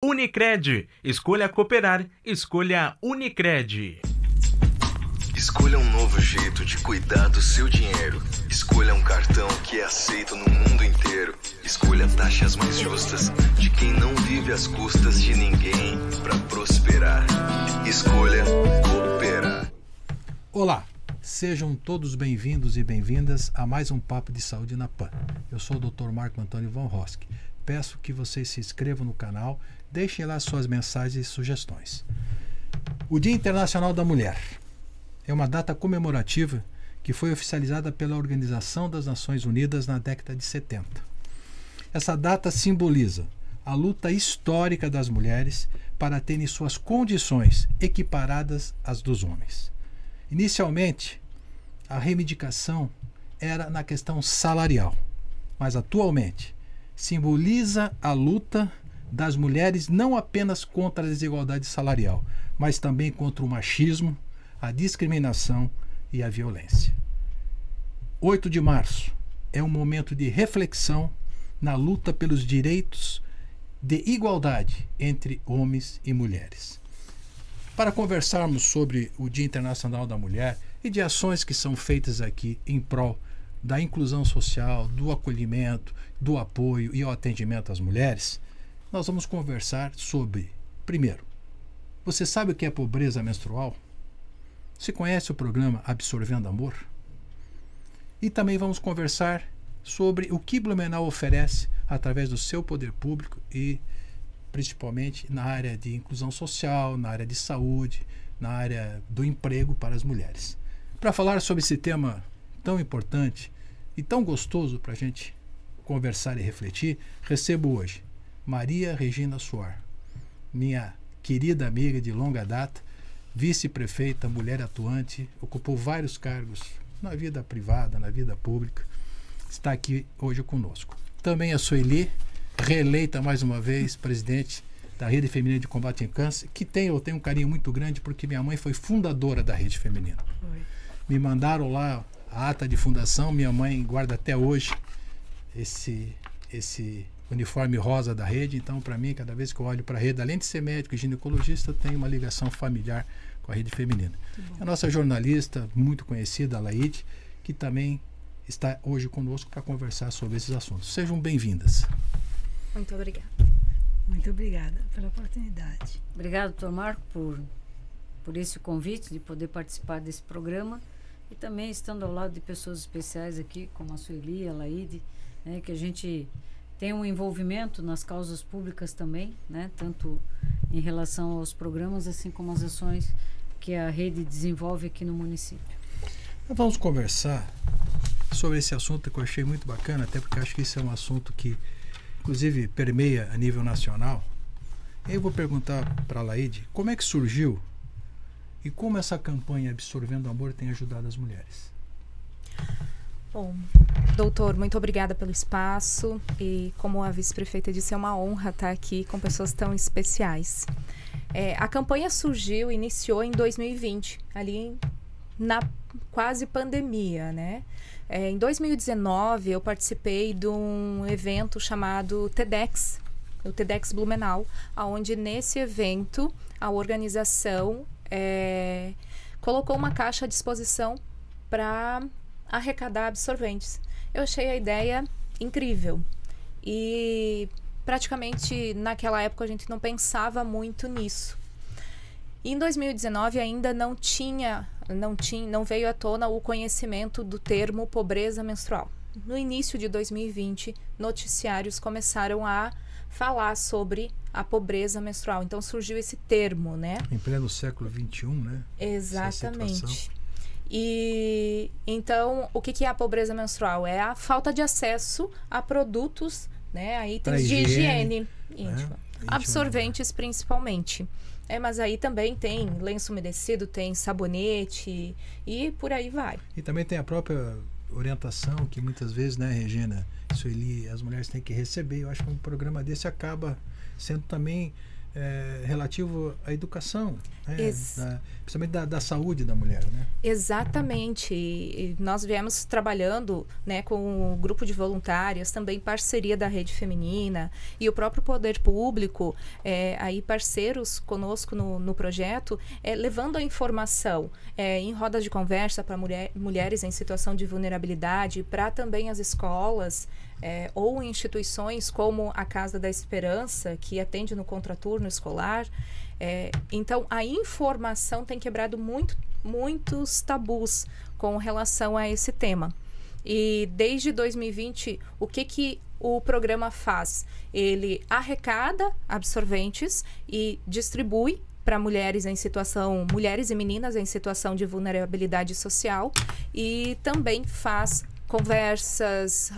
Unicred. Escolha cooperar. Escolha Unicred. Escolha um novo jeito de cuidar do seu dinheiro. Escolha um cartão que é aceito no mundo inteiro. Escolha taxas mais justas de quem não vive às custas de ninguém para prosperar. Escolha cooperar. Olá, sejam todos bem-vindos e bem-vindas a mais um Papo de Saúde na PAN. Eu sou o Dr. Marco Antônio Van Rosk. Peço que vocês se inscrevam no canal, deixem lá suas mensagens e sugestões. O Dia Internacional da Mulher é uma data comemorativa que foi oficializada pela Organização das Nações Unidas na década de 70. Essa data simboliza a luta histórica das mulheres para terem suas condições equiparadas às dos homens. Inicialmente, a reivindicação era na questão salarial, mas atualmente simboliza a luta das mulheres não apenas contra a desigualdade salarial, mas também contra o machismo, a discriminação e a violência. 8 de março é um momento de reflexão na luta pelos direitos de igualdade entre homens e mulheres. Para conversarmos sobre o Dia Internacional da Mulher e de ações que são feitas aqui em prol da inclusão social, do acolhimento, do apoio e ao atendimento às mulheres, nós vamos conversar sobre, primeiro, você sabe o que é pobreza menstrual? Você conhece o programa Absorvendo Amor? E também vamos conversar sobre o que Blumenau oferece através do seu poder público e principalmente na área de inclusão social, na área de saúde, na área do emprego para as mulheres. Para falar sobre esse tema tão importante e tão gostoso para a gente conversar e refletir, recebo hoje Maria Regina Soar, minha querida amiga de longa data, vice-prefeita, mulher atuante, ocupou vários cargos na vida privada, na vida pública, está aqui hoje conosco. Também a Sueli, reeleita mais uma vez, presidente da Rede Feminina de Combate ao Câncer, que eu tenho um carinho muito grande porque minha mãe foi fundadora da Rede Feminina. Oi. Me mandaram lá a ata de fundação, minha mãe guarda até hoje esse uniforme rosa da rede, então para mim, cada vez que eu olho para a rede, além de ser médico e ginecologista, eu tenho uma ligação familiar com a Rede Feminina. A nossa jornalista muito conhecida, a Laide, que também está hoje conosco para conversar sobre esses assuntos. Sejam bem-vindas. Muito obrigada. Muito obrigada pela oportunidade. Obrigado, Dr. Marco, por esse convite de poder participar desse programa e também estando ao lado de pessoas especiais aqui, como a Sueli, a Laide, né, que a gente tem um envolvimento nas causas públicas também, né, tanto em relação aos programas, assim como as ações que a rede desenvolve aqui no município. Vamos conversar sobre esse assunto que eu achei muito bacana, até porque acho que isso é um assunto que inclusive permeia a nível nacional. Eu vou perguntar para a Laide como é que surgiu e como essa campanha Absorvendo Amor tem ajudado as mulheres. Bom, doutor, muito obrigada pelo espaço e, como a vice-prefeita disse, é uma honra estar aqui com pessoas tão especiais. A campanha iniciou em 2020, ali na quase pandemia, né? Em 2019, eu participei de um evento chamado TEDx, o TEDx Blumenau, onde nesse evento a organização colocou uma caixa à disposição para arrecadar absorventes. Eu achei a ideia incrível e praticamente naquela época a gente não pensava muito nisso. Em 2019 ainda não veio à tona o conhecimento do termo pobreza menstrual. No início de 2020, noticiários começaram a falar sobre a pobreza menstrual. Então surgiu esse termo, né? Em pleno século XXI, né? Exatamente. E então, o que é a pobreza menstrual? É a falta de acesso a produtos, né, itens de higiene íntima, absorventes principalmente. Mas aí também tem lenço umedecido, tem sabonete e por aí vai. E também tem a própria orientação que muitas vezes, né, Regina, Sueli, as mulheres têm que receber. Eu acho que um programa desse acaba sendo também relativo à educação, né? Principalmente da saúde da mulher, né? Exatamente. E nós viemos trabalhando, né, com o grupo de voluntárias, também parceria da Rede Feminina e o próprio poder público, aí parceiros conosco no projeto, levando a informação em rodas de conversa para mulheres em situação de vulnerabilidade, para também as escolas, ou instituições como a Casa da Esperança, que atende no contraturno escolar. Então, a informação tem quebrado muitos tabus com relação a esse tema. E desde 2020, o que o programa faz? Ele arrecada absorventes e distribui para mulheres e meninas em situação de vulnerabilidade social, e também faz conversas,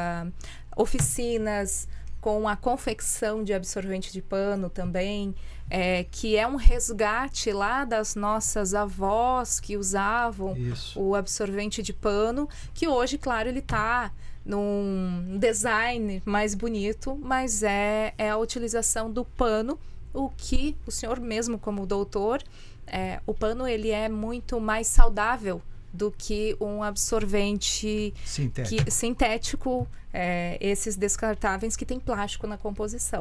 oficinas com a confecção de absorvente de pano também, que é um resgate lá das nossas avós que usavam o absorvente de pano, que hoje, claro, ele está num design mais bonito, mas é a utilização do pano, o que o senhor mesmo como doutor, o pano ele é muito mais saudável do que um absorvente sintético, esses descartáveis que tem plástico na composição.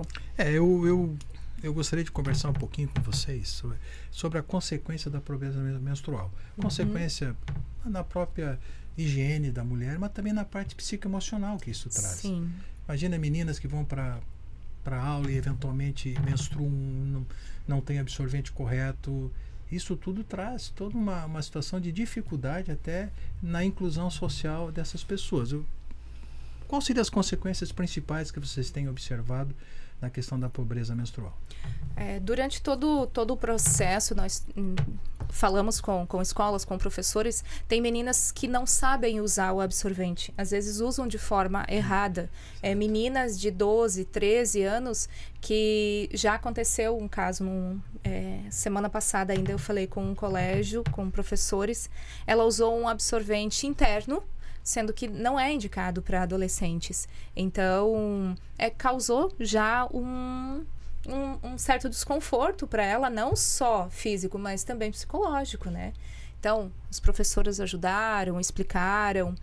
Eu gostaria de conversar um pouquinho com vocês sobre a consequência da pobreza menstrual. Consequência na própria higiene da mulher, mas também na parte psicoemocional que isso traz. Sim. Imagina meninas que vão para aula e eventualmente menstruam, não tem absorvente correto. Isso tudo traz toda uma situação de dificuldade até na inclusão social dessas pessoas. Quais seriam as consequências principais que vocês têm observado na questão da pobreza menstrual? Durante todo o processo, nós falamos com escolas, com professores. Tem meninas que não sabem usar o absorvente, às vezes usam de forma errada. Meninas de 12, 13 anos, que já aconteceu um caso, semana passada ainda eu falei com um colégio, com professores. Ela usou um absorvente interno, sendo que não é indicado para adolescentes. Então, causou já um certo desconforto para ela, não só físico, mas também psicológico, né? Então, as professoras ajudaram, explicaram.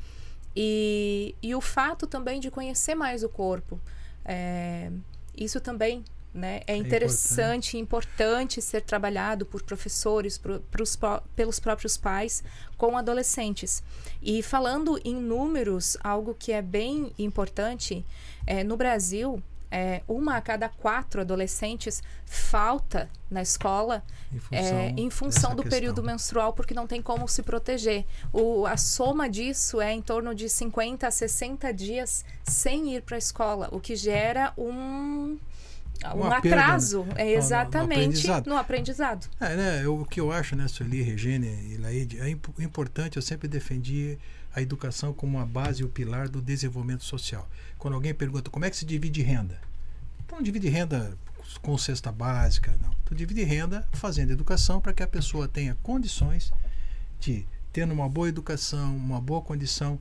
E o fato também de conhecer mais o corpo. Isso também, né, é interessante e importante ser trabalhado por professores, pelos próprios pais com adolescentes. E falando em números, algo que é bem importante, no Brasil, 1 a cada 4 adolescentes falta na escola em função do período menstrual, porque não tem como se proteger. A soma disso é em torno de 50 a 60 dias sem ir para a escola, o que gera um atraso, exatamente, no aprendizado. O que eu acho, né, Sueli, Regine e Laide, importante, eu sempre defendi a educação como a base e o pilar do desenvolvimento social. Quando alguém pergunta como é que se divide renda, então não divide renda com cesta básica, não. Tu divide renda fazendo educação para que a pessoa tenha condições de, tendo uma boa educação, uma boa condição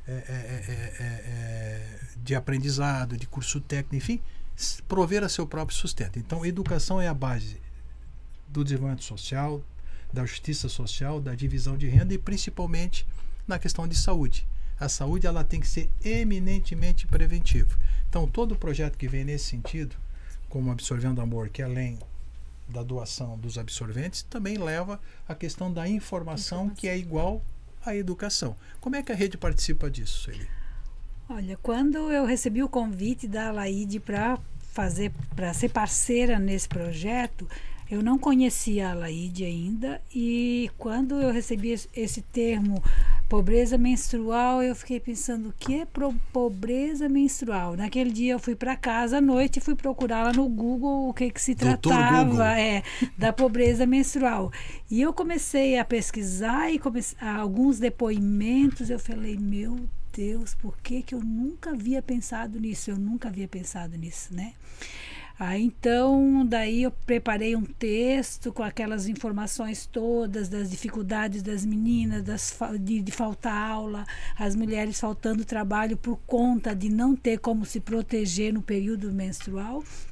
de aprendizado, de curso técnico, enfim, prover a seu próprio sustento. Então, educação é a base do desenvolvimento social, da justiça social, da divisão de renda e principalmente na questão de saúde. A saúde ela tem que ser eminentemente preventiva. Então, todo projeto que vem nesse sentido, como Absorvendo Amor, que além da doação dos absorventes, também leva a questão da informação, que é igual à educação. Como é que a rede participa disso, Sueli? Olha, quando eu recebi o convite da Laide para ser parceira nesse projeto, eu não conhecia a Laide ainda, e quando eu recebi esse termo pobreza menstrual, eu fiquei pensando, o que é pobreza menstrual? Naquele dia eu fui para casa à noite e fui procurar lá no Google o que se tratava da pobreza menstrual. E eu comecei a pesquisar e alguns depoimentos, eu falei, meu Deus, por que eu nunca havia pensado nisso? Eu nunca havia pensado nisso, né? Então, daí eu preparei um texto com aquelas informações todas das dificuldades das meninas, de faltar aula, as mulheres faltando trabalho por conta de não ter como se proteger no período menstrual.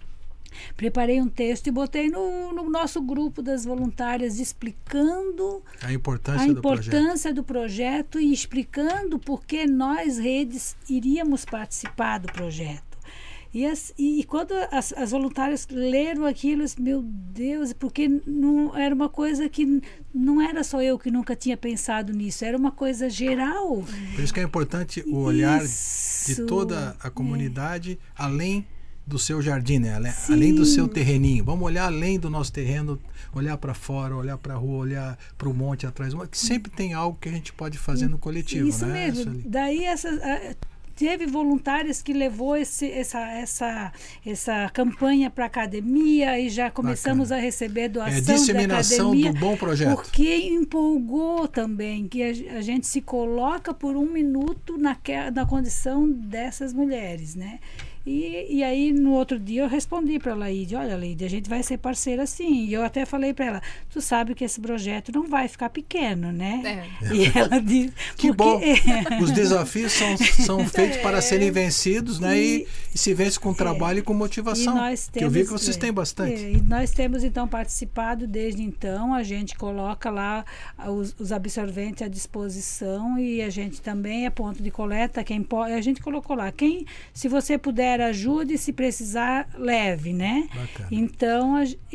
preparei um texto e botei no nosso grupo das voluntárias, explicando a importância do projeto e explicando por que nós, redes, iríamos participar do projeto. E quando as voluntárias leram aquilo, meu Deus, porque não era uma coisa que não era só eu que nunca tinha pensado nisso, era uma coisa geral. Por isso que é importante o olhar de toda a comunidade, além do seu jardim, né? Além do seu terreninho. Vamos olhar além do nosso terreno, olhar para fora, olhar para a rua, olhar para o monte atrás. Que sempre tem algo que a gente pode fazer no coletivo, isso né? Mesmo. Daí teve voluntários que levou essa campanha para a academia e já começamos a receber doação da disseminação do bom projeto. Porque empolgou também que a gente se coloca por um minuto na condição dessas mulheres, né? E aí, no outro dia, eu respondi para a Laíde, olha, Laíde, a gente vai ser parceira sim. E eu até falei para ela, tu sabe que esse projeto não vai ficar pequeno, né? E ela disse... Que bom! Os desafios são feitos para serem vencidos, né? E se vence com trabalho e com motivação. Que eu vi que vocês têm bastante. E nós temos, então, participado desde então. A gente coloca lá os absorventes à disposição e a gente também é ponto de coleta. A gente colocou lá, se você puder, ajude, se precisar, leve, né? Bacana. Então,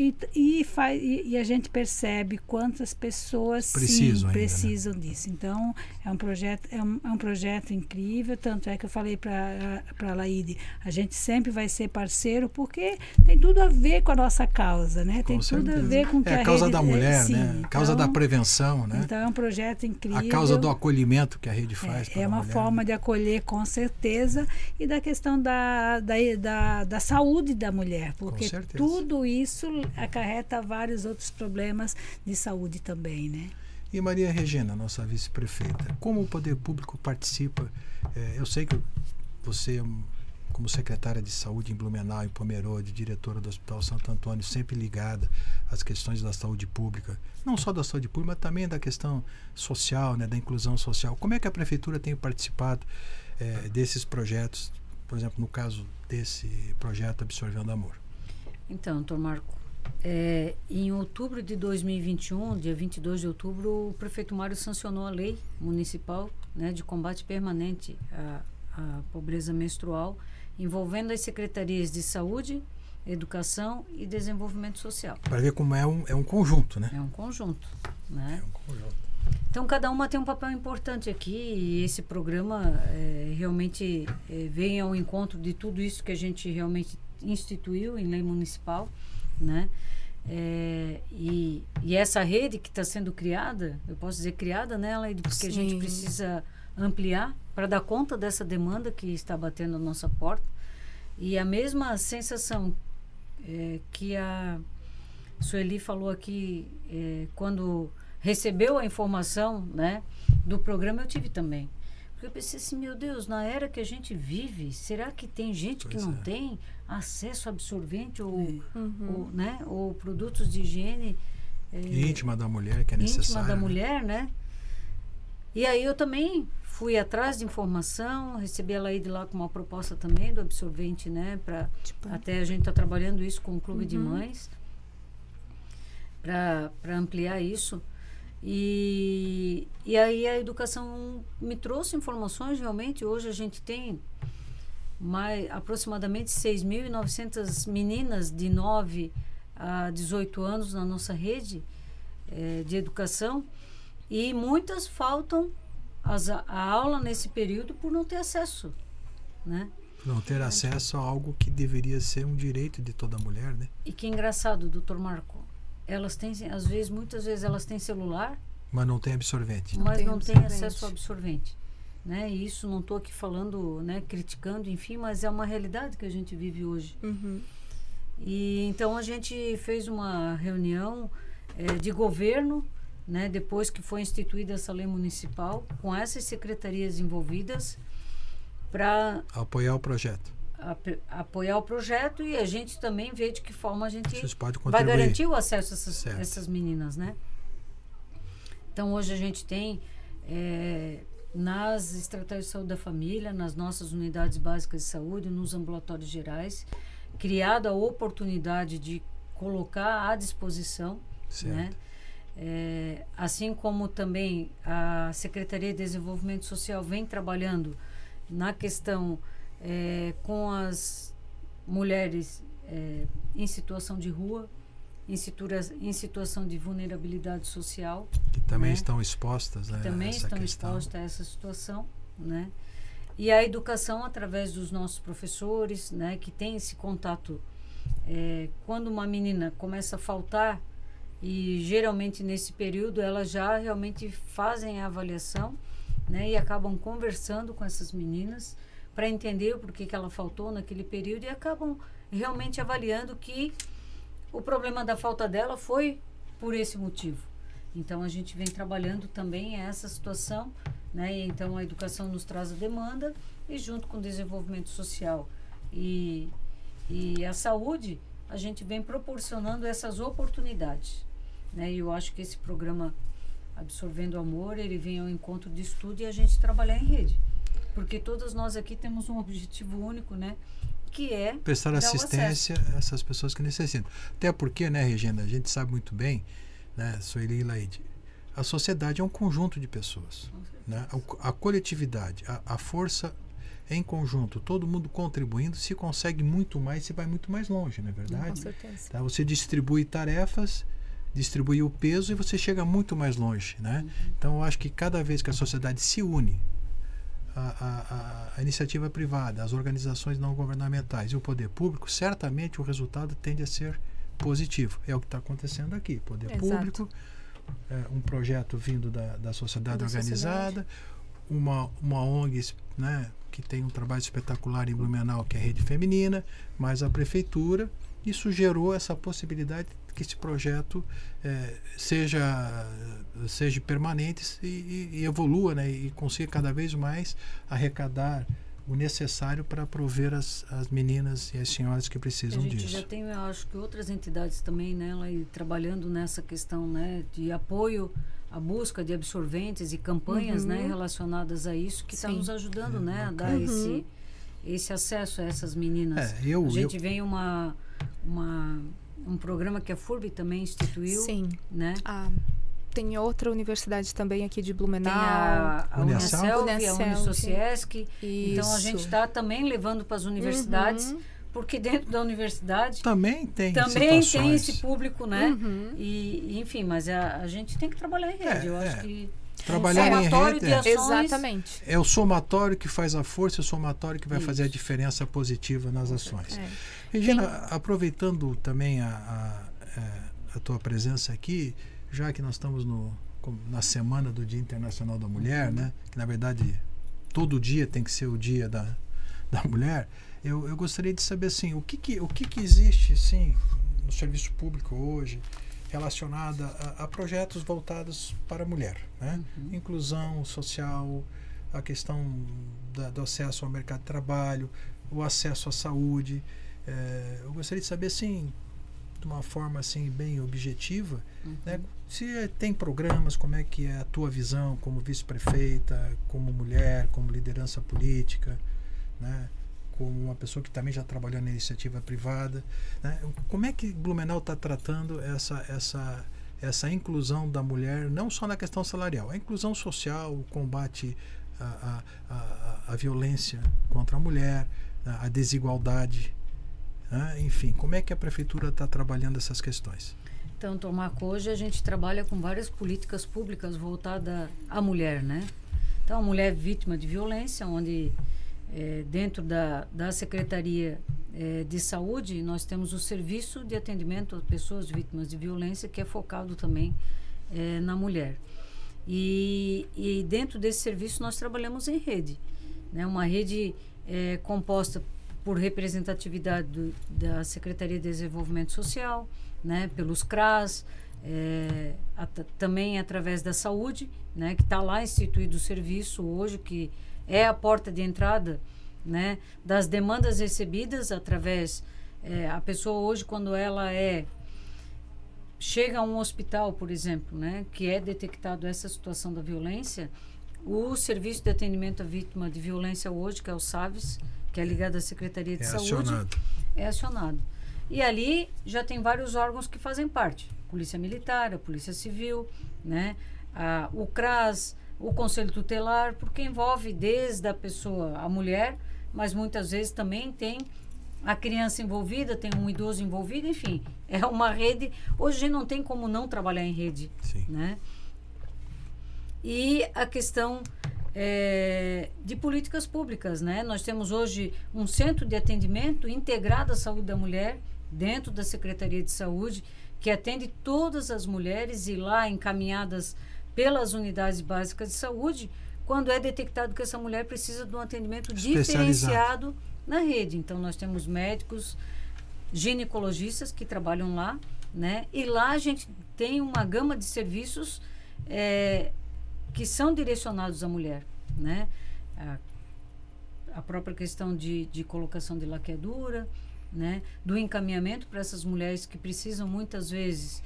a gente percebe quantas pessoas precisam disso. Então, é um projeto incrível, tanto é que eu falei para a Laíde, a gente sempre vai ser parceiro, porque tem tudo a ver com a nossa causa, né? Tem tudo a ver com que a causa da mulher, né? A causa da prevenção, né? Então, é um projeto incrível. A causa do acolhimento que a rede faz. É uma forma de acolher, com certeza, e da questão da saúde da mulher, porque tudo isso acarreta vários outros problemas de saúde também, né? E Maria Regina, nossa vice-prefeita, como o poder público participa? Eu sei que você, como secretária de saúde em Blumenau, em Pomerode, diretora do Hospital Santo Antônio, sempre ligada às questões da saúde pública, não só da saúde pública, mas também da questão social, né, da inclusão social. Como é que a prefeitura tem participado desses projetos? Por exemplo, no caso desse projeto Absorvendo Amor. Então, doutor Marco, em outubro de 2021, dia 22 de outubro, o prefeito Mário sancionou a lei municipal, né, de combate permanente à pobreza menstrual, envolvendo as secretarias de saúde, educação e desenvolvimento social. Para ver como é um conjunto, né? É um conjunto, né? É um conjunto. Então, cada uma tem um papel importante aqui e esse programa realmente vem ao encontro de tudo isso que a gente realmente instituiu em lei municipal, né? E essa rede que está sendo criada, eu posso dizer criada nela, porque a gente precisa ampliar para dar conta dessa demanda que está batendo a nossa porta. E a mesma sensação que a Sueli falou aqui quando recebeu a informação, né, do programa, eu tive também. Porque eu pensei assim, meu Deus, na era que a gente vive, será que tem gente que não tem acesso a absorvente ou produtos de higiene íntima da mulher, que é necessária. Íntima da mulher, né? E aí eu também fui atrás de informação, recebi a Laíde lá com uma proposta também do absorvente, né? Até a gente está trabalhando isso com o Clube de Mães para ampliar isso. E aí a educação me trouxe informações, realmente. Hoje a gente tem aproximadamente 6.900 meninas de 9 a 18 anos na nossa rede de educação, e muitas faltam a aula nesse período por não ter acesso, né? Não ter acesso a algo que deveria ser um direito de toda mulher, né? E que engraçado, doutor Marco, elas têm, muitas vezes elas têm celular, mas não tem absorvente. Mas não tem acesso ao absorvente, né? E isso não estou aqui falando, né, criticando, enfim, mas é uma realidade que a gente vive hoje. E então a gente fez uma reunião de governo, né, depois que foi instituída essa lei municipal, com essas secretarias envolvidas para apoiar o projeto. Apoiar o projeto, e a gente também vê de que forma a gente vai garantir o acesso a essas meninas, né? Então, hoje a gente tem nas estratégias de saúde da família, nas nossas unidades básicas de saúde, nos ambulatórios gerais, criado a oportunidade de colocar à disposição, né? Assim como também a Secretaria de Desenvolvimento Social vem trabalhando na questão com as mulheres em situação de rua, em situação de vulnerabilidade social. Que também, né? Estão expostas, né? Também estão expostas a essa situação, né? E a educação através dos nossos professores, né? Que tem esse contato. Quando uma menina começa a faltar, e geralmente nesse período elas já realmente fazem a avaliação, né? E acabam conversando com essas meninas para entender o porquê que ela faltou naquele período e acabam realmente avaliando que o problema da falta dela foi por esse motivo. Então a gente vem trabalhando também essa situação, né? E então a educação nos traz a demanda e junto com o desenvolvimento social e a saúde, a gente vem proporcionando essas oportunidades, né? E eu acho que esse programa Absorvendo Amor, ele vem ao encontro disso tudo e a gente trabalhar em rede. Porque todas nós aqui temos um objetivo único, né? Que é prestar assistência a essas pessoas que necessitam. Até porque, né, Regina, a gente sabe muito bem, né, Sueli e Laide, a sociedade é um conjunto de pessoas, né? A coletividade, a força em conjunto, todo mundo contribuindo, se consegue muito mais, se vai muito mais longe, não é verdade? Com certeza. Tá? Você distribui tarefas, distribui o peso e você chega muito mais longe, né? Então eu acho que cada vez que a sociedade se une, a iniciativa privada, as organizações não governamentais e o poder público, certamente o resultado tende a ser positivo. É o que está acontecendo aqui. Poder público, um projeto vindo da sociedade organizada, uma ONG, né, que tem um trabalho espetacular em Blumenau, que é a Rede Feminina, mais a prefeitura. Isso gerou essa possibilidade que esse projeto seja permanente e evolua, né, e consiga cada vez mais arrecadar o necessário para prover as meninas e as senhoras que precisam disso. A gente já tem, eu acho que outras entidades também, né, trabalhando nessa questão, né, de apoio à busca de absorventes e campanhas, né, relacionadas a isso, que está nos ajudando, né, a dar esse acesso a essas meninas. A gente vem um programa que a FURB também instituiu. Sim. Né? Tem outra universidade também aqui de Blumenau. Tem a Unicelv, a Unisociesc. Então a gente está também levando para as universidades, porque dentro da universidade também tem esse público, né? E, enfim, mas a gente tem que trabalhar em rede. Eu acho que trabalhar em rede de ações, exatamente. É o somatório que faz a força, é o somatório que vai fazer a diferença positiva nas ações. Regina, aproveitando também a tua presença aqui, já que nós estamos na semana do Dia Internacional da Mulher, né? Que na verdade todo dia tem que ser o dia da mulher, eu gostaria de saber assim, o que existe assim, no serviço público hoje relacionada a projetos voltados para a mulher, né? Inclusão social, a questão do acesso ao mercado de trabalho, o acesso à saúde. Eu gostaria de saber, assim, de uma forma assim bem objetiva, né? Se tem programas, como é que é a tua visão como vice-prefeita, como mulher, como liderança política, né? Como uma pessoa que também já trabalhou na iniciativa privada, né? Como é que Blumenau está tratando essa inclusão da mulher, não só na questão salarial, a inclusão social, o combate à violência contra a mulher, a desigualdade, né? Enfim, como é que a prefeitura está trabalhando essas questões? Então, Tomaco, hoje a gente trabalha com várias políticas públicas voltadas à mulher, né? Então, a mulher vítima de violência, onde dentro da Secretaria de Saúde, nós temos o serviço de atendimento a pessoas vítimas de violência, que é focado também na mulher. E dentro desse serviço nós trabalhamos em rede, né? Uma rede composta por representatividade da Secretaria de Desenvolvimento Social, né? Pelos CRAS, também através da saúde, né? Que está lá instituído o serviço hoje, que é a porta de entrada, né, das demandas recebidas através... a pessoa hoje, quando ela chega a um hospital, por exemplo, né, que é detectado essa situação da violência, o Serviço de Atendimento à Vítima de Violência hoje, que é o SAVES, que é ligado à Secretaria de Saúde, é acionado. E ali já tem vários órgãos que fazem parte. Polícia Militar, a Polícia Civil, né? O CRAS, o Conselho Tutelar, porque envolve desde a pessoa, a mulher, mas muitas vezes também tem a criança envolvida, tem um idoso envolvido, enfim, é uma rede. Hoje a gente não tem como não trabalhar em rede, né? E a questão de políticas públicas, né? Nós temos hoje um centro de atendimento integrado à saúde da mulher dentro da Secretaria de Saúde, que atende todas as mulheres e lá encaminhadas pelas unidades básicas de saúde, quando é detectado que essa mulher precisa de um atendimento diferenciado na rede. Então, nós temos médicos, ginecologistas que trabalham lá, né? E lá a gente tem uma gama de serviços que são direcionados à mulher, né? A própria questão de colocação de laqueadura, né? Do encaminhamento para essas mulheres que precisam muitas vezes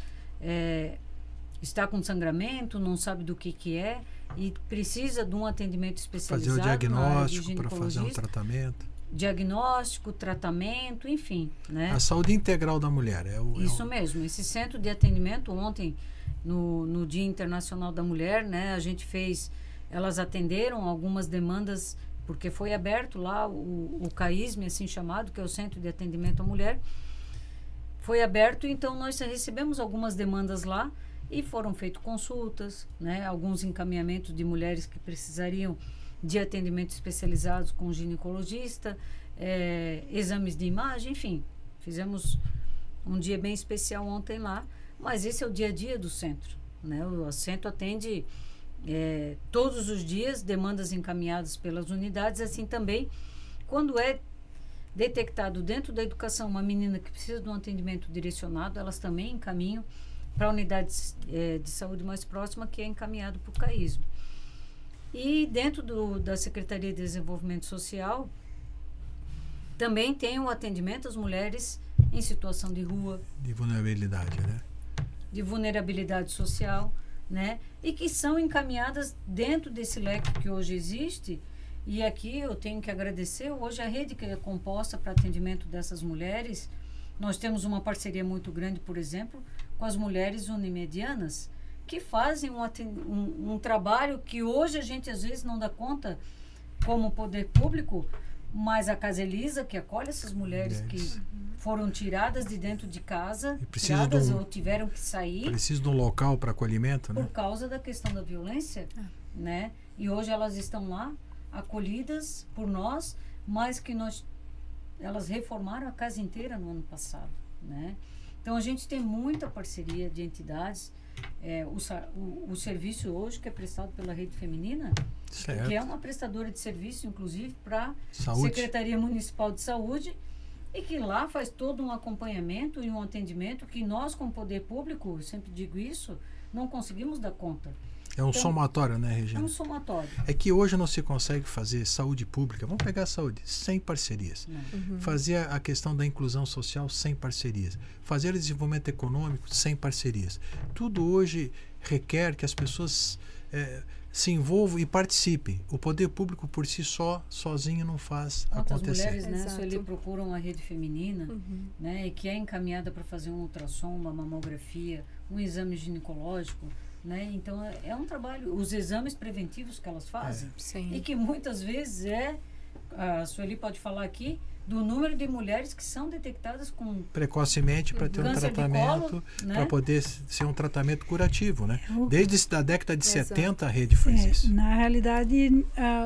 estar com sangramento, não sabe do que é e precisa de um atendimento especializado. Fazer o diagnóstico para fazer um tratamento. Diagnóstico, tratamento, enfim, né? A saúde integral da mulher. Isso mesmo. Esse centro de atendimento, ontem, no Dia Internacional da Mulher, né? A gente elas atenderam algumas demandas, porque foi aberto lá o CAISME, assim chamado, que é o Centro de Atendimento à Mulher. Foi aberto, então nós recebemos algumas demandas lá e foram feitas consultas, né? Alguns encaminhamentos de mulheres que precisariam de atendimento especializados com ginecologista, exames de imagem, enfim. Fizemos um dia bem especial ontem lá, mas esse é o dia a dia do centro, né? O centro atende todos os dias demandas encaminhadas pelas unidades, assim também quando é detectado dentro da educação uma menina que precisa de um atendimento direcionado, elas também encaminham para a unidade de saúde mais próxima, que é encaminhado para o CAISME. E dentro da Secretaria de Desenvolvimento Social também tem o atendimento às mulheres em situação de rua. De vulnerabilidade, né? De vulnerabilidade social, né? E que são encaminhadas dentro desse leque que hoje existe. E aqui eu tenho que agradecer hoje a rede que é composta para atendimento dessas mulheres. Nós temos uma parceria muito grande, por exemplo, com as mulheres unimedianas, que fazem um trabalho que hoje a gente às vezes não dá conta como poder público, mas a Casa Elisa, que acolhe essas mulheres que foram tiradas de dentro de casa, tiradas ou tiveram que sair. Precisa de um local para acolhimento, né? Por causa da questão da violência, né? E hoje elas estão lá, acolhidas por nós, mas que elas reformaram a casa inteira no ano passado, né? Então a gente tem muita parceria de entidades. O serviço hoje que é prestado pela Rede Feminina, que é uma prestadora de serviço, inclusive, para a Secretaria Municipal de Saúde, e que lá faz todo um acompanhamento e um atendimento que nós, como poder público, eu sempre digo isso, não conseguimos dar conta. É um somatório, né, Regina? É um somatório. É que hoje não se consegue fazer saúde pública, vamos pegar a saúde, sem parcerias. Fazer a questão da inclusão social sem parcerias. Fazer o desenvolvimento econômico sem parcerias. Tudo hoje requer que as pessoas se envolvam e participem. O poder público por si sozinho não faz acontecer. Muitas mulheres, né, ali procuram a Rede Feminina, né, e que é encaminhada para fazer um ultrassom, uma mamografia, um exame ginecológico, né? Então é um trabalho, os exames preventivos que elas fazem, e que muitas vezes a Sueli pode falar aqui do número de mulheres que são detectadas com precocemente para ter um tratamento, né? Para poder ser um tratamento curativo, né? Desde a década de 70 a rede faz isso. Na realidade,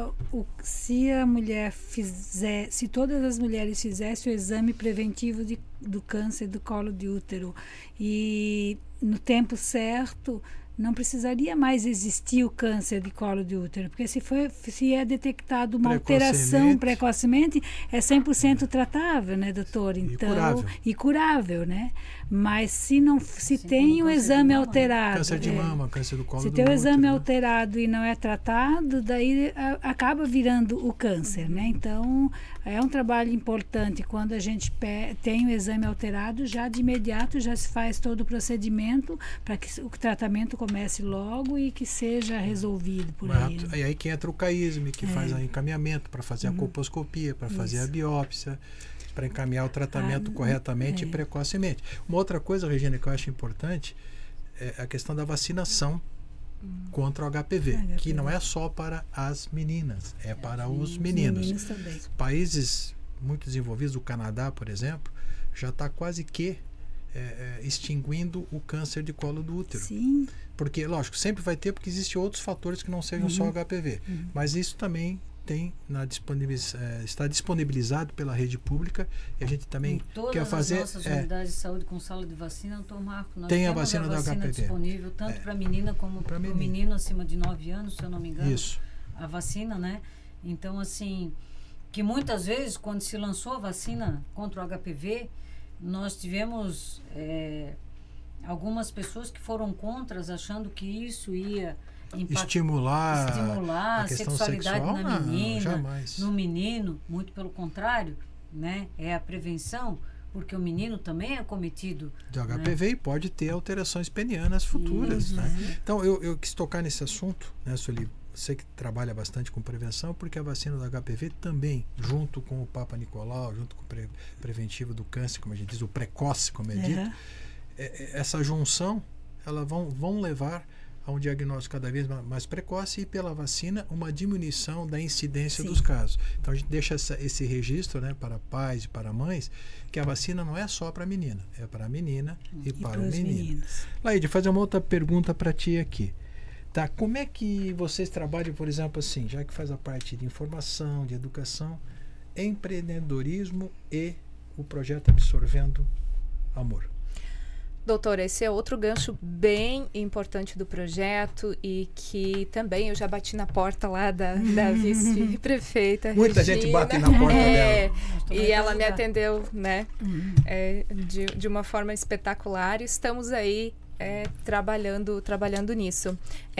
se a mulher se todas as mulheres fizessem o exame preventivo do câncer do colo de útero e no tempo certo, não precisaria mais existir o câncer de colo de útero, porque se é detectado uma alteração precocemente, é 100% tratável, né, doutor? Então, e curável, né? Mas se tem um exame alterado, câncer de mama, câncer do colo do útero, se tem o exame alterado e não é tratado, daí acaba virando o câncer, né? Então, é um trabalho importante quando a gente tem o exame alterado, já de imediato já se faz todo o procedimento para que o tratamento comece logo e que seja resolvido por aí. Né? E aí que entra o CAISME, que faz o encaminhamento para fazer a colposcopia, para fazer a biópsia. para encaminhar o tratamento corretamente e precocemente. Uma outra coisa, Regina, que eu acho importante é a questão da vacinação contra o HPV, que não é só para as meninas, é para os meninos. Também. Países muito desenvolvidos, o Canadá, por exemplo, já está quase que extinguindo o câncer de colo do útero. Sim. Porque, lógico, sempre vai ter, porque existem outros fatores que não sejam só HPV. Mas isso também tem está disponibilizado pela rede pública, e a gente também quer fazer. Todas as nossas unidades de saúde com sala de vacina, doutor Marco, nós tem temos a vacina do HPV disponível, tanto para a menina como para o menino acima de 9 anos, se eu não me engano. Isso. A vacina, né? Então, assim, que muitas vezes, quando se lançou a vacina contra o HPV, nós tivemos algumas pessoas que foram contra, achando que isso ia estimular a sexualidade sexual? na menina, jamais. no menino. Muito pelo contrário, né? É a prevenção, porque o menino também é acometido de HPV, né? E pode ter alterações penianas futuras. Isso, né? Então, eu quis tocar nesse assunto, né, Sueli? Você que trabalha bastante com prevenção, porque a vacina do HPV também, junto com o Papa Nicolau, junto com o preventivo do câncer, como a gente diz, o precoce, como é dito, essa junção, elas vão levar a um diagnóstico cada vez mais precoce e, pela vacina, uma diminuição da incidência dos casos. Então, a gente deixa esse registro, né, para pais e para mães, que a vacina não é só para a menina, é para a menina e para o menino. Laide, fazer uma outra pergunta para ti aqui. Tá, como é que vocês trabalham, por exemplo, assim, já que faz a parte de informação, de educação, empreendedorismo e o projeto Absorvendo Amor? Doutora, esse é outro gancho bem importante do projeto e que também eu já bati na porta lá da vice-prefeita. Muita Regina. gente bate na porta dela. E ela me atendeu, né, de uma forma espetacular. Estamos aí trabalhando nisso.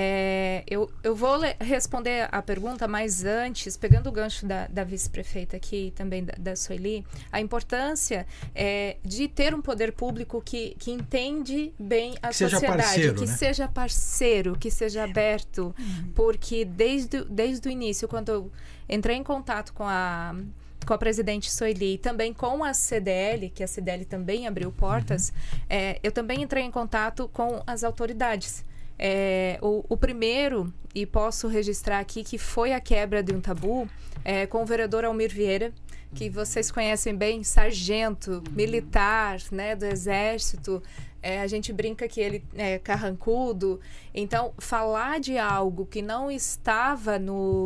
Eu vou responder a pergunta, mas antes, pegando o gancho da vice-prefeita aqui, também da Sueli, a importância de ter um poder público que entende bem a sociedade, que seja parceiro, que seja aberto, porque desde o início, quando eu entrei em contato com a presidente Sueli e também com a CDL, que a CDL também abriu portas, eu também entrei em contato com as autoridades. O primeiro, e posso registrar aqui, que foi a quebra de um tabu, com o vereador Almir Vieira, que vocês conhecem bem, sargento, militar, né, do Exército. A gente brinca que ele é carrancudo. Então, falar de algo que não estava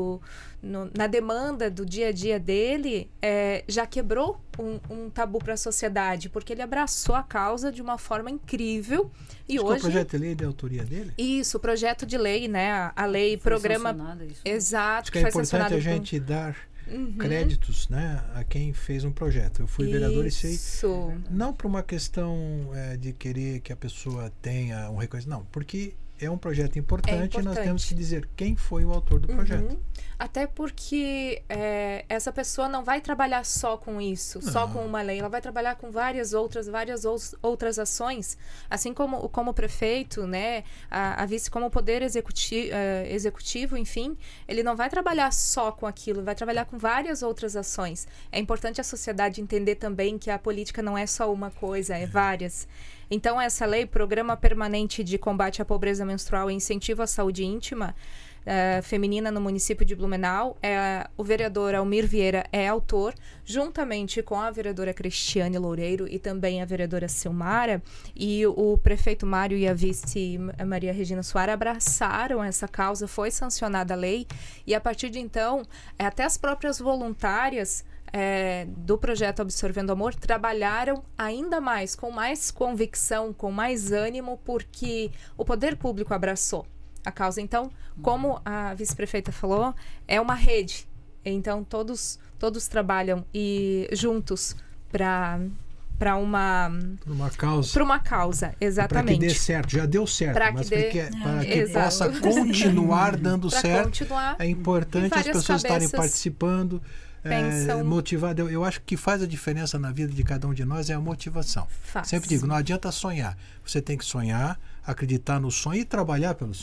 na demanda do dia a dia dele já quebrou um tabu para a sociedade, porque ele abraçou a causa de uma forma incrível. E hoje, o projeto de lei é de autoria dele? Isso, o projeto de lei, né? A lei, programa... Exato. Acho que é importante a gente dar créditos, né, a quem fez um projeto. Eu fui vereador e sei, não por uma questão de querer que a pessoa tenha um reconhecimento, não, porque é um projeto importante e nós temos que dizer quem foi o autor do projeto. Até porque essa pessoa não vai trabalhar só com isso, só com uma lei. Ela vai trabalhar com várias outras ações, assim como o prefeito, né, a vice como poder executivo, enfim. Ele não vai trabalhar só com aquilo, vai trabalhar com várias outras ações. É importante a sociedade entender também que a política não é só uma coisa, é várias. Então, essa lei, Programa Permanente de Combate à Pobreza Menstrual e Incentivo à Saúde Íntima Feminina no município de Blumenau, o vereador Almir Vieira é autor, juntamente com a vereadora Cristiane Loureiro e também a vereadora Silmara, e o prefeito Mário e a vice Maria Regina Soares abraçaram essa causa, foi sancionada a lei, e a partir de então, até as próprias voluntárias do projeto Absorvendo Amor trabalharam ainda mais, com mais convicção, com mais ânimo, porque o poder público abraçou a causa. Então, como a vice-prefeita falou, é uma rede. Então, todos trabalham juntos para uma causa. Para uma causa, exatamente. Para que dê certo. Já deu certo, para que possa continuar dando certo, é importante as pessoas estarem participando. Motivado. Eu acho que faz a diferença na vida de cada um de nós é a motivação. Sempre digo, não adianta sonhar. Você tem que sonhar, acreditar no sonho e trabalhar pelo sonho.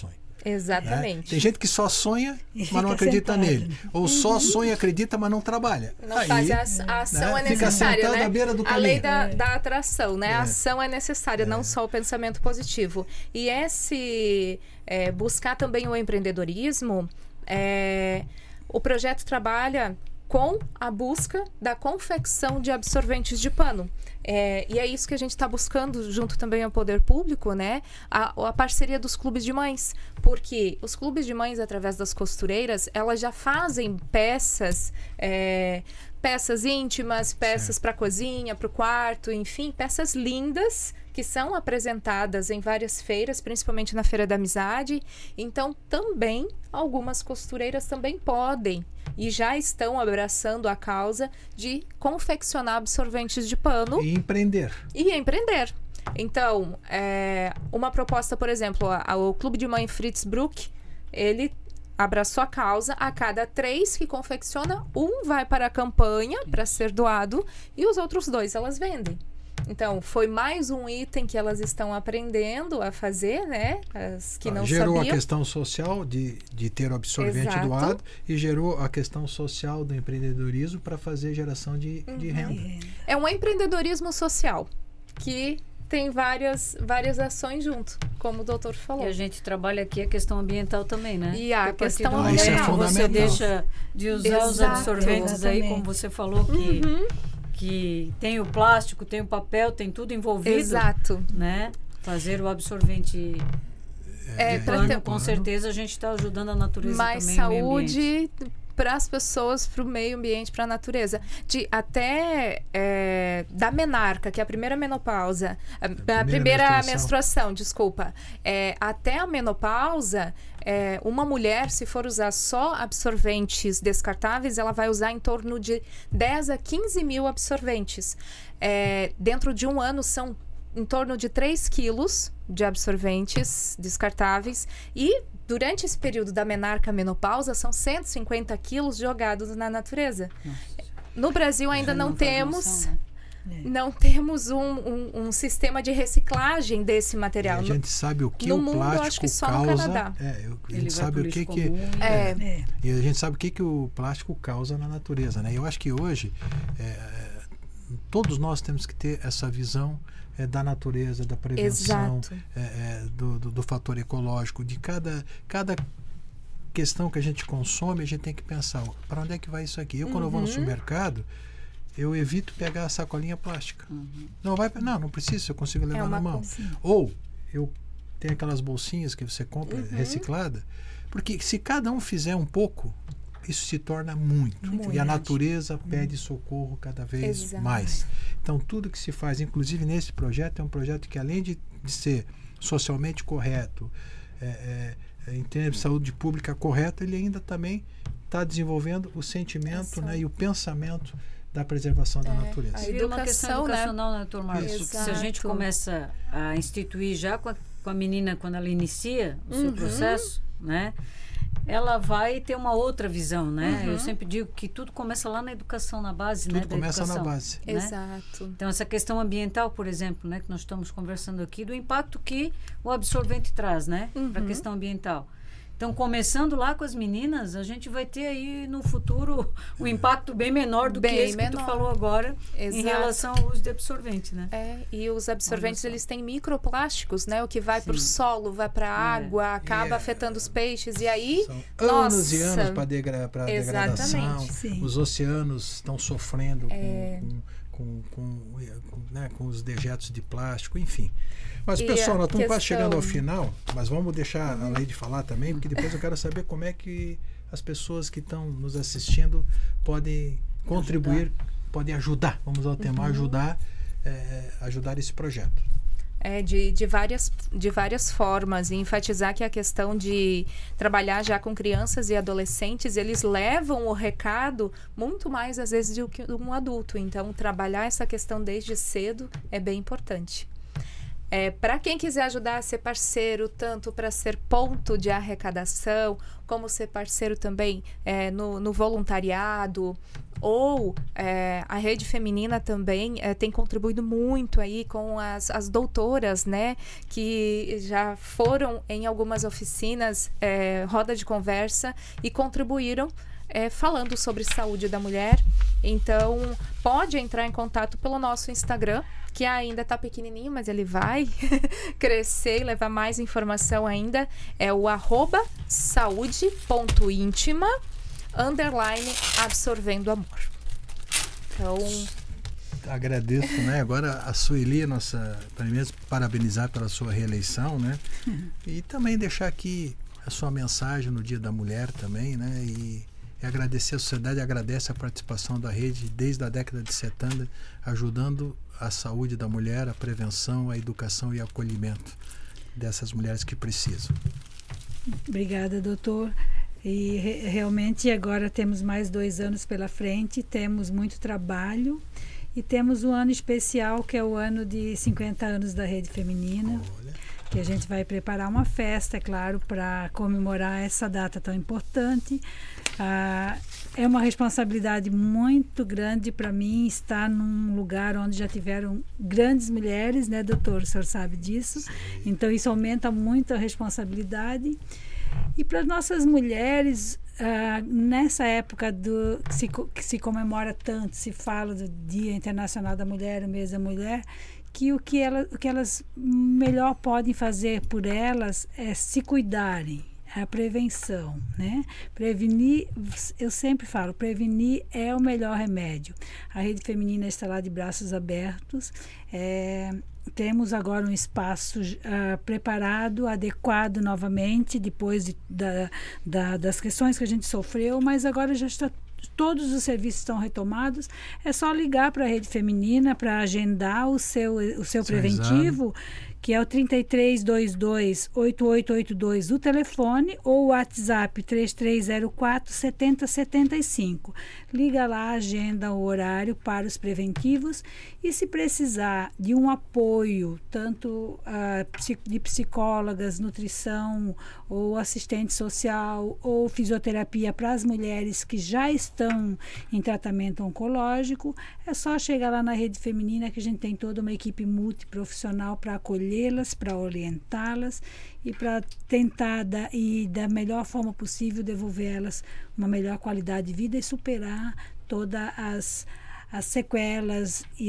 Exatamente. Tem gente que só sonha, E mas não fica acredita sentado. nele. Ou só sonha, acredita, mas não trabalha. Não faz a ação, é fica necessária, sentado né? à beira do A lei caminho. da atração, né? É. A ação é necessária, não só o pensamento positivo. E buscar também o empreendedorismo, o projeto trabalha com a busca da confecção de absorventes de pano. E é isso que a gente está buscando, junto também ao poder público, né? A parceria dos clubes de mães. Porque os clubes de mães, através das costureiras, elas já fazem peças íntimas, peças para a cozinha, para o quarto, enfim, peças lindas que são apresentadas em várias feiras, principalmente na Feira da Amizade. Então, também, algumas costureiras também podem e já estão abraçando a causa de confeccionar absorventes de pano E empreender. e empreender. Então, uma proposta, por exemplo, o Clube de Mãe Fritz Bruck, ele abraçou a causa. A cada 3 que confecciona, 1 vai para a campanha para ser doado e os outros 2 elas vendem. Então, foi mais um item que elas estão aprendendo a fazer, né? As que não Gerou sabiam. a questão social de ter o absorvente Exato. doado e gerou a questão social do empreendedorismo para fazer geração de renda. É um empreendedorismo social que tem várias ações junto, como o doutor falou. E a gente trabalha aqui a questão ambiental também, né? E a Porque partir questão do momento ambiental. que Isso é você fundamental. deixa de usar os Exato. absorventes aí, Exatamente. como você falou, que tem o plástico, tem o papel, tem tudo envolvido. Exato. Né? Fazer o absorvente de Pra pano, ter com certeza a gente está ajudando a natureza mais também, o meio ambiente. saúde para as pessoas, para o meio ambiente, para a natureza. Da menarca, que é a primeira menopausa, a primeira menstruação, desculpa. Até a menopausa, uma mulher, se for usar só absorventes descartáveis, ela vai usar em torno de 10 a 15 mil absorventes. Dentro de um ano, são em torno de 3 quilos de absorventes descartáveis e durante esse período da menarca menopausa são 150 quilos jogados na natureza. Nossa. No Brasil ainda não faz temos noção, né? não temos um sistema de reciclagem desse material. A gente sabe o que no o mundo, plástico acho que só no causa. Canadá. A Ele gente sabe vai o pro que lixo que comum e a gente sabe o que o plástico causa na natureza, né? Eu acho que hoje todos nós temos que ter essa visão da natureza, da prevenção, do fator ecológico, de cada questão que a gente consome, a gente tem que pensar, para onde é que vai isso aqui? Eu, quando eu vou no supermercado, eu evito pegar a sacolinha plástica. Não precisa, eu consigo levar na mão. Ou eu tenho aquelas bolsinhas que você compra reciclada, porque se cada um fizer um pouco, isso se torna muito. E a natureza pede socorro cada vez mais. Então, tudo que se faz, inclusive nesse projeto, é um projeto que, além de ser socialmente correto, em termos de saúde pública correta, ele ainda também está desenvolvendo o sentimento, né, e o pensamento da preservação da natureza. Você viu uma questão educacional, né, doutor Marcos? Isso. Se a gente começa a instituir já com a menina, quando ela inicia o seu processo, né? Ela vai ter uma outra visão, né? Eu sempre digo que tudo começa lá na educação, na base, Tudo né? começa na base. Né? Exato. Então, essa questão ambiental, por exemplo, né? Que nós estamos conversando aqui, do impacto que o absorvente traz, né? Para a questão ambiental. Então, começando lá com as meninas, a gente vai ter aí no futuro um impacto bem menor do que esse que tu falou agora em relação ao uso de absorvente, né? E os absorventes, eles têm microplásticos, né? O que vai para o solo, vai para a água, acaba afetando os peixes. E aí, são anos e anos para degradação. Os oceanos estão sofrendo com os dejetos de plástico, enfim. Mas, pessoal, nós estamos quase chegando ao final, mas vamos deixar a Laíde falar também, porque depois eu quero saber como é que as pessoas que estão nos assistindo podem contribuir, podem ajudar, vamos ao tema, ajudar esse projeto. De várias formas, e enfatizar que a questão de trabalhar já com crianças e adolescentes, eles levam o recado muito mais às vezes do que um adulto. Então, trabalhar essa questão desde cedo é bem importante. Para quem quiser ajudar a ser parceiro, tanto para ser ponto de arrecadação, como ser parceiro também no voluntariado, ou a Rede Feminina também tem contribuído muito aí com as doutoras, né, que já foram em algumas oficinas, roda de conversa, e contribuíram falando sobre saúde da mulher. Então, pode entrar em contato pelo nosso Instagram, que ainda está pequenininho, mas ele vai crescer e levar mais informação ainda. É o @saude.intima_absorvendo amor. Então, agradeço, né? Agora a Sueli, primeiro parabenizar pela sua reeleição, né? E também deixar aqui a sua mensagem no Dia da Mulher também, né? E agradecer a sociedade, agradece a participação da rede desde a década de 70, ajudando a saúde da mulher, a prevenção, a educação e o acolhimento dessas mulheres que precisam. Obrigada, doutor. E realmente agora temos mais 2 anos pela frente, temos muito trabalho e temos um ano especial, que é o ano de 50 anos da Rede Feminina. Olha. Que a gente vai preparar uma festa, é claro, para comemorar essa data tão importante. É uma responsabilidade muito grande para mim estar num lugar onde já tiveram grandes mulheres, né, doutor? O senhor sabe disso. Sim. Então, isso aumenta muito a responsabilidade. E para as nossas mulheres, nessa época que se comemora tanto, se fala do Dia Internacional da Mulher, o mês da mulher, que o que elas melhor podem fazer por elas é se cuidarem, a prevenção, né? Prevenir, eu sempre falo, prevenir é o melhor remédio. A Rede Feminina está lá de braços abertos. Temos agora um espaço preparado, adequado novamente, depois das questões que a gente sofreu, mas agora já está. Todos os serviços estão retomados. É só ligar para a Rede Feminina para agendar o seu preventivo, que é o 3322-8882, o telefone, ou o WhatsApp 3304-7075. Liga lá, agenda o horário para os preventivos, e se precisar de um apoio, tanto de psicólogas, nutrição, ou assistente social, ou fisioterapia para as mulheres que já estão em tratamento oncológico, é só chegar lá na Rede Feminina, que a gente tem toda uma equipe multiprofissional para acolhê-las, para orientá-las e para tentar da melhor forma possível devolver-las uma melhor qualidade de vida e superar todas as sequelas e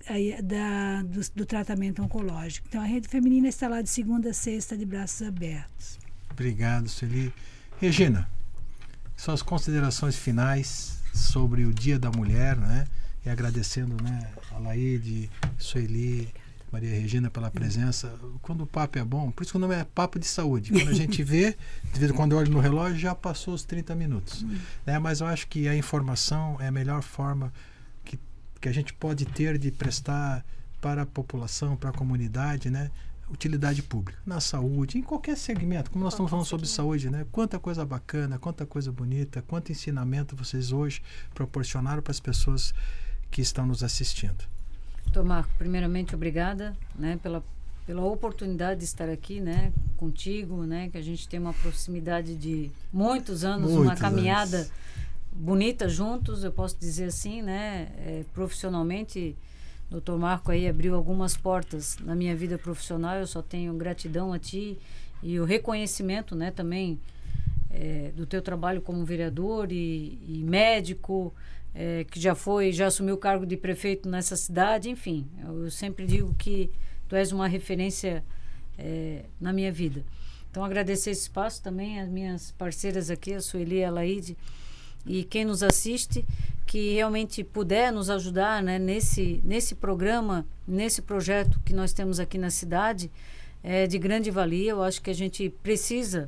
do tratamento oncológico. Então, a Rede Feminina está lá de segunda a sexta de braços abertos. Obrigado, Sueli. Regina, suas considerações finais sobre o Dia da Mulher, né? E agradecendo, né, a Laide, Sueli, Maria Regina pela presença. Quando o papo é bom, por isso que o nome é Papo de Saúde. Quando a gente vê, de vez em quando eu olho no relógio, já passou os 30 minutos. Mas eu acho que a informação é a melhor forma que a gente pode ter de prestar para a população, para a comunidade, né, utilidade pública, na saúde, em qualquer segmento, como nós estamos falando sobre saúde, né? Quanta coisa bacana, quanta coisa bonita, quanto ensinamento vocês hoje proporcionaram para as pessoas que estão nos assistindo. Doutor Marco, primeiramente, obrigada, né, pela oportunidade de estar aqui, né, contigo, né, que a gente tem uma proximidade de muitos anos, uma caminhada bonita juntos, eu posso dizer assim, né, profissionalmente. Doutor Marco aí abriu algumas portas na minha vida profissional, eu só tenho gratidão a ti e o reconhecimento, né, também do teu trabalho como vereador e médico, que já assumiu o cargo de prefeito nessa cidade, enfim, eu sempre digo que tu és uma referência na minha vida. Então, agradecer esse espaço também, as minhas parceiras aqui, a Sueli e a Laide, e quem nos assiste, que realmente puder nos ajudar, né, nesse programa, nesse projeto que nós temos aqui na cidade, é de grande valia. Eu acho que a gente precisa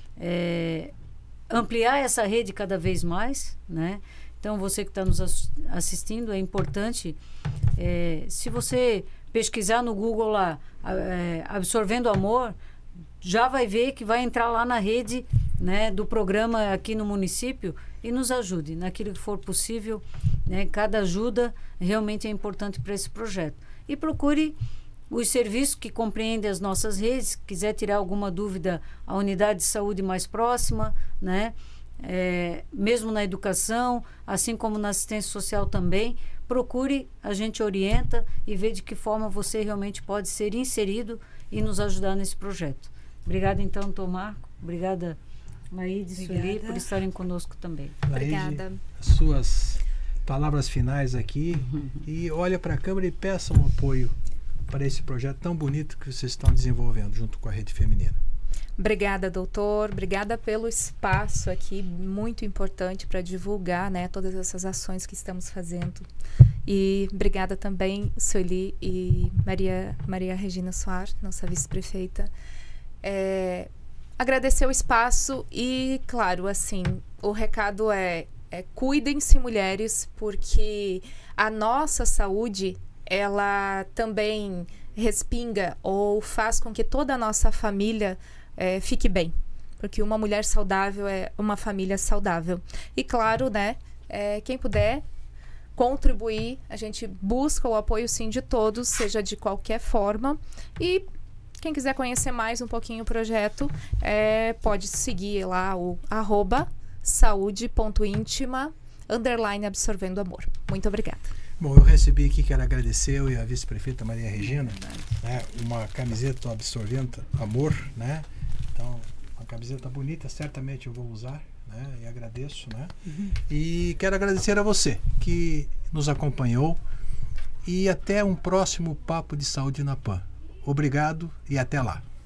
ampliar essa rede cada vez mais, né? Então, você que está nos assistindo, é importante, se você pesquisar no Google lá, Absorvendo Amor, já vai ver que vai entrar lá na rede, né, do programa aqui no município, e nos ajude naquilo que for possível, né? Cada ajuda realmente é importante para esse projeto. E procure os serviços que compreendem as nossas redes. Quiser tirar alguma dúvida, a unidade de saúde mais próxima, né? Mesmo na educação, assim como na assistência social também, procure, a gente orienta e vê de que forma você realmente pode ser inserido e nos ajudar nesse projeto. Obrigada então, doutor Marco. Obrigada, Laíde e Sueli, por estarem conosco também. Laíde, Obrigada. Suas palavras finais aqui e olha para a câmera e peça um apoio para esse projeto tão bonito que vocês estão desenvolvendo junto com a Rede Feminina. Obrigada, doutor. Obrigada pelo espaço aqui, muito importante para divulgar, né, todas essas ações que estamos fazendo. E obrigada também, Sueli e Maria Regina Soares, nossa vice-prefeita. Agradecer o espaço e, claro, assim, o recado é cuidem-se, mulheres, porque a nossa saúde, ela também respinga ou faz com que toda a nossa família fique bem, porque uma mulher saudável é uma família saudável. E claro, né, quem puder contribuir, a gente busca o apoio sim de todos, seja de qualquer forma. E quem quiser conhecer mais um pouquinho o projeto, pode seguir lá o @saude.intima_absorvendo amor. Muito obrigada. Bom, eu recebi aqui, quero agradecer, eu e a vice-prefeita Maria Regina, né, uma camiseta Absorvendo Amor, né? Então, uma camiseta bonita, certamente eu vou usar, né? E agradeço, né? E quero agradecer a você que nos acompanhou e até um próximo Papo de Saúde na PAN. Obrigado e até lá.